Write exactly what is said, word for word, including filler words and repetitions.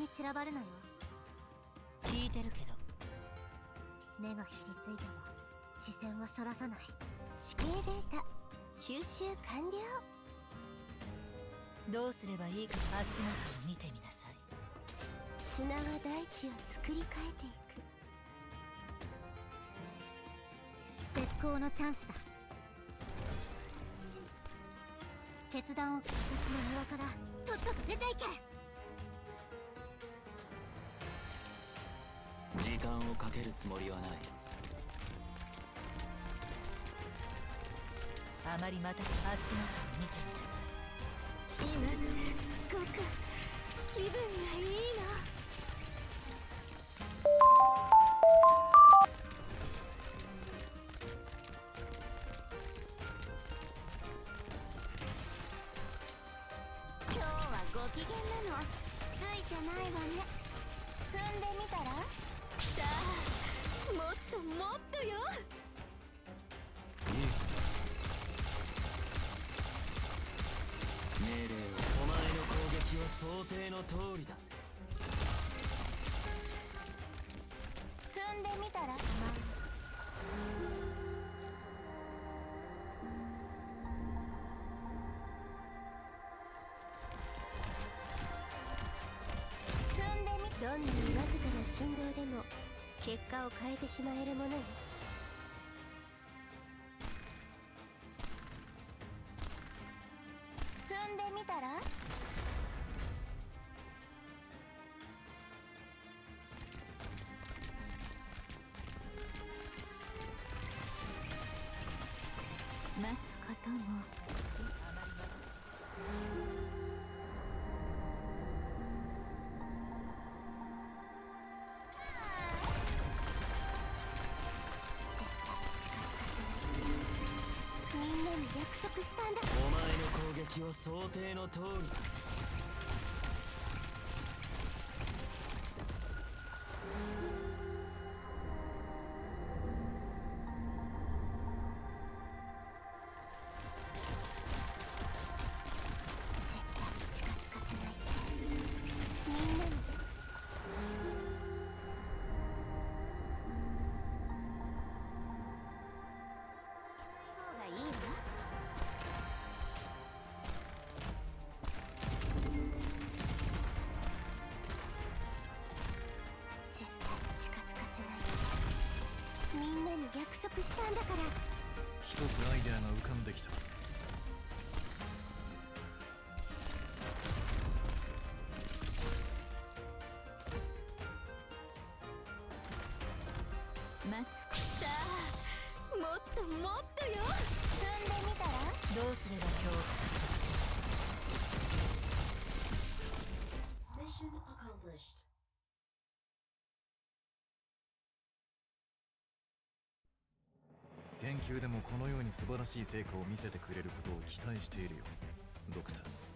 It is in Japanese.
に散らばるなよ。 聞いてるけど。 目がひりついても視線はそらさない。 地形データ収集完了。 どうすればいいか足元を見てみなさい。 砂は大地を作り変えていく。 絶好のチャンスだ。決断を私の庭からとっとと出ていけ。 時間をかけるつもりはない。 あまり待たず足元を見てみなさい。 今すっごく気分がいいの。今日はご機嫌なの。ついてないわね。踏んでみたら。さあもっともっとよ。 命令を。お前の攻撃は想定の通りだ。 踏んでみたら。踏んでみ。どんなにわずかな振動でも結果を変えてしまえるものよ。踏んでみたら。待つことも。 あまり待たず。 みんなに約束したんだ。 お前の攻撃は想定の通りだ。 近づかせない。みんなに方がいいわ。絶対近づかせない。みんなに約束したんだから。 一つアイデアが浮かんできた。 待つ。さあもっともっとよ。踏んでみたら。 どうすれば今日を Mission accomplished. 研究でもこのように素晴らしい成果を見せてくれることを期待しているよ、ドクター。